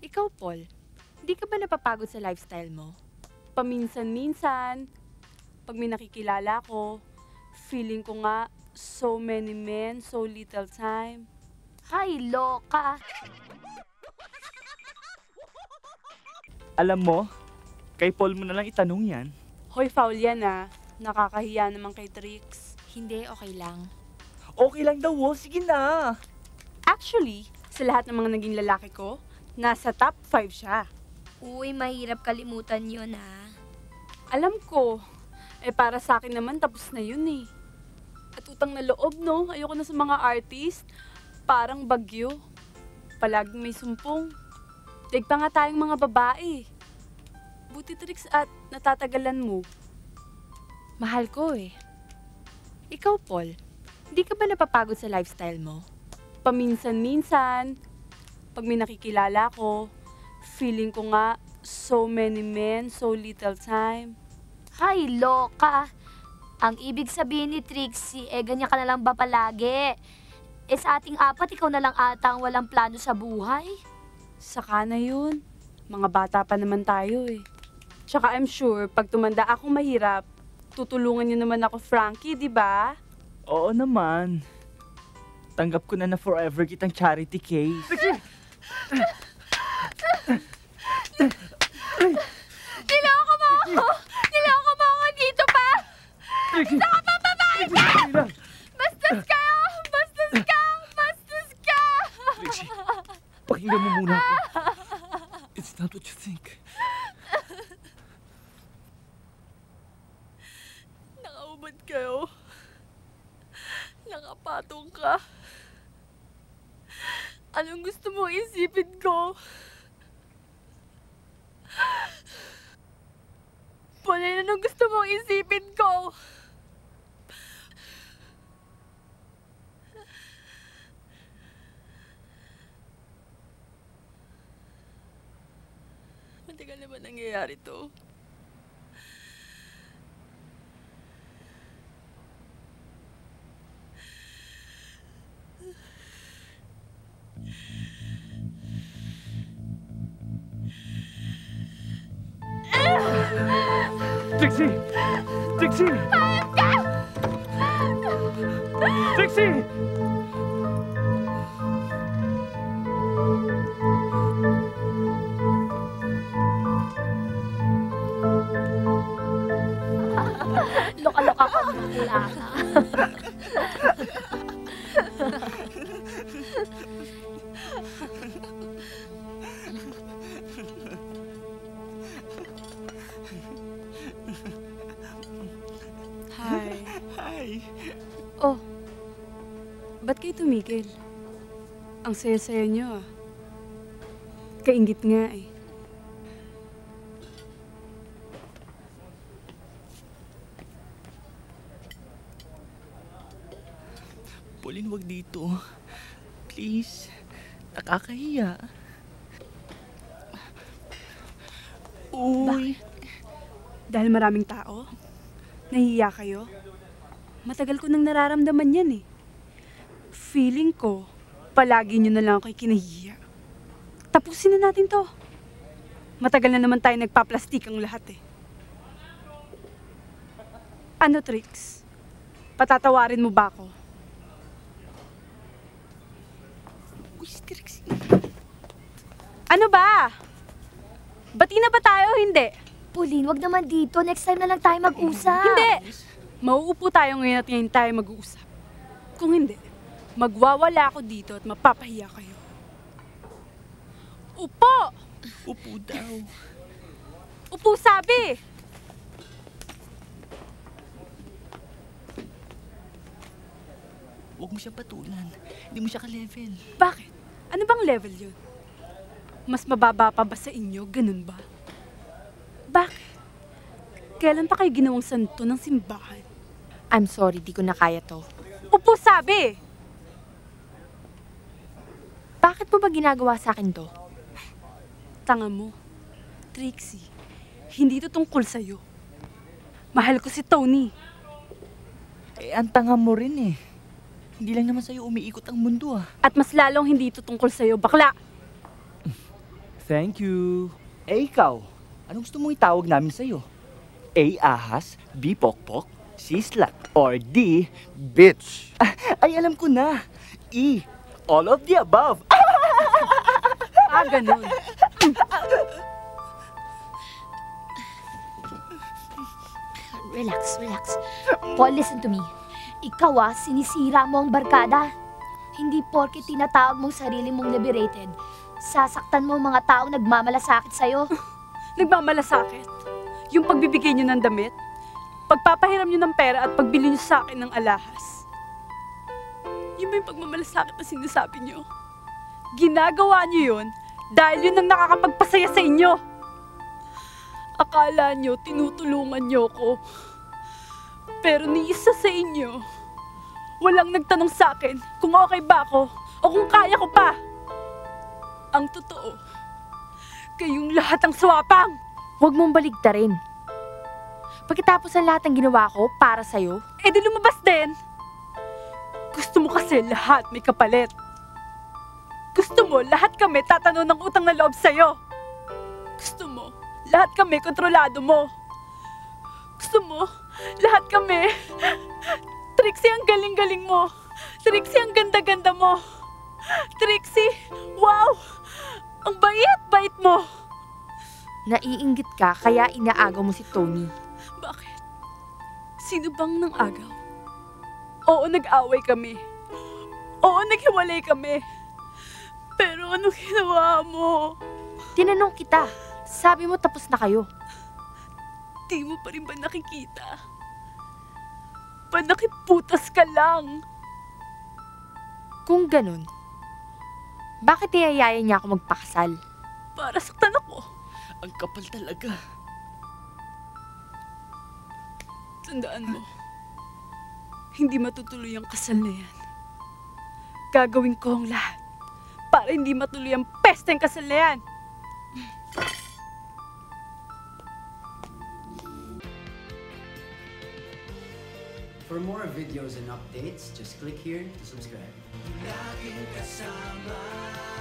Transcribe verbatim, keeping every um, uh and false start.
Ikaw, Paul, hindi ka ba napapagod sa lifestyle mo? Paminsan-minsan, pag may nakikilala ko, feeling ko nga, so many men, so little time. Hay, loka! Alam mo, kay Paul mo na lang itanong yan. Hoy, foul yan ah. Nakakahiya naman kay Trix. Hindi, okay lang. Okay lang daw, oh. Sige na. Actually, sa lahat ng mga naging lalaki ko, nasa top five siya. Uy, mahirap kalimutan yun, ha? Alam ko, eh para sa akin naman tapos na yun eh. At utang na loob, no? Ayoko na sa mga artist. Parang bagyo. Palaging may sumpong. Daig pa nga tayong mga babae. Buti Trix at natatagalan mo. Mahal ko eh. Ikaw, Paul, hindi ka ba napapagod sa lifestyle mo? Paminsan-minsan, pag may nakikilala ko, feeling ko nga, so many men, so little time. Hay, loka! Ang ibig sabihin ni Trixie, eh ganyan ka na lang ba palagi? Eh sa ating apat, ikaw na lang ata ang walang plano sa buhay. Saka na yun. Mga bata pa naman tayo eh. Tsaka I'm sure, pag tumanda akong mahirap, tutulungan niyo naman ako, Frankie, di ba? Oo naman. Tanggap ko na na forever kitang charity case. Niloko mo ako! Niloko mo ako dito pa! Saka pa babae ka! Bastos ka! Bastos ka! Bastos ka! Trixie, pakinggan mo muna ako. It's not what you think. Nakaubad kayo. Nakapatong ka. Anong gusto mo isipin ko? Pauline, anong gusto mong isipin ko? Matagal naman nangyayari to. Trixie! Trixie! Trixie! Loka-loka ka, bakla ka. Hi. Hi! Oh, ba't kayo tumigil? Ang saya-saya niyo ah. Kaingit nga eh. Pauline, wag dito. Please. Nakakahiya. Uy. Dahil maraming tao? Nahihiya kayo? Matagal ko nang nararamdaman yan eh. Feeling ko, palagi nyo na lang ako'y kinahihiya. Tapusin na natin to. Matagal na naman tayo nagpa-plastik ang lahat eh. Ano, Trix? Patatawarin mo ba ako? Uy, Trixie. Ano ba? Bati na ba tayo o hindi? Pauline, wag naman dito. Next time na lang tayo mag-usap. Hindi! Mauupo tayo ngayon at ngayon tayo mag-uusap. Kung hindi, magwawala ako dito at mapapahiya kayo. Upo! Upo daw. Upo sabi! Huwag mo siya patulan. Hindi mo siya ka-level. Bakit? Ano bang level yun? Mas mababa pa ba sa inyo? Ganun ba? Bakit? Kailan pa kayo ginawang santo ng simbahan? I'm sorry, di ko na kaya to. Upo sabi! Bakit mo ba ginagawa sa akin to? Tanga mo. Trixie, hindi to tungkol sa'yo. Mahal ko si Tony. Eh, ang tanga mo rin eh. Hindi lang naman sa'yo umiikot ang mundo ah. At mas lalong hindi ito tungkol sa'yo, bakla. Thank you. Eh ikaw, anong gusto mong itawag namin sa'yo? A. Ahas, B. Pokpok, C. Slut, or D. Bitch! Ay, alam ko na. E. All of the above. Ah, ganun. Relax, relax. Paul, listen to me. Ikaw ah, sinisira mo ang barkada. Hindi porke tinatawag mong sarili mong liberated, sasaktan mo ang mga taong nagmamalasakit sa'yo. Nagmamalasakit. Yung pagbibigay niyo ng damit, pagpapahiram niyo ng pera at pagbili niyo sa akin ng alahas. Yun ba yung pagmamalasakit na sinasabi niyo? Ginagawa niyo yun dahil yun ang nakakapagpasaya sa inyo. Akala niyo tinutulungan niyo ko. Pero ni isa sa inyo, walang nagtanong sa akin kung okay ba ako o kung kaya ko pa. Ang totoo, kayong lahat ang swapang. Huwag mong baligtarin. Pagkatapos ng lahat ng ginawa ko para sa'yo, Eh di lumabas din. Gusto mo kasi lahat may kapalit. Gusto mo lahat kami tatano ng utang na loob sa'yo. Gusto mo lahat kami kontrolado mo. Gusto mo lahat kami. Trixie, ang galing-galing mo. Trixie, ang ganda-ganda mo. Trixie, wow! Ang bait-bait mo. naiinggit ka kaya inaagaw mo si Tony. Bakit? Sino bang nang agaw? Oo, nag-away kami. Oo, naghiwalay kami. Pero ano ginawa mo? Tinanong kita, sabi mo tapos na kayo. Di mo pa rin ba nakikita? Panakiputas ka lang. Kung ganun, bakit niyayaya niya ako magpakasal? Para saktan ako. Ang kapal talaga. Tandaan mo, hindi matutuloy ang kasal na yan. Gagawin ko ang lahat para hindi matuloy ang pesteng kasal na yan. For more videos and updates, just click here to subscribe. Laging kasama